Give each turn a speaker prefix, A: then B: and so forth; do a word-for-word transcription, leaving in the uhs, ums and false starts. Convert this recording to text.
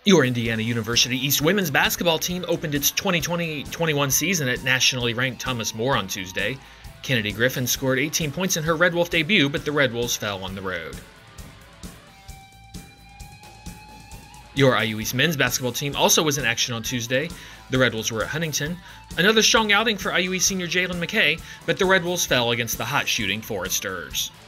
A: Your Indiana University East women's basketball team opened its twenty twenty twenty-one season at nationally ranked Thomas More on Tuesday. Kennedy Griffin scored eighteen points in her Red Wolf debut, but the Red Wolves fell on the road. Your I U East men's basketball team also was in action on Tuesday. The Red Wolves were at Huntington. Another strong outing for I U East senior Jalen McKay, but the Red Wolves fell against the hot-shooting Foresters.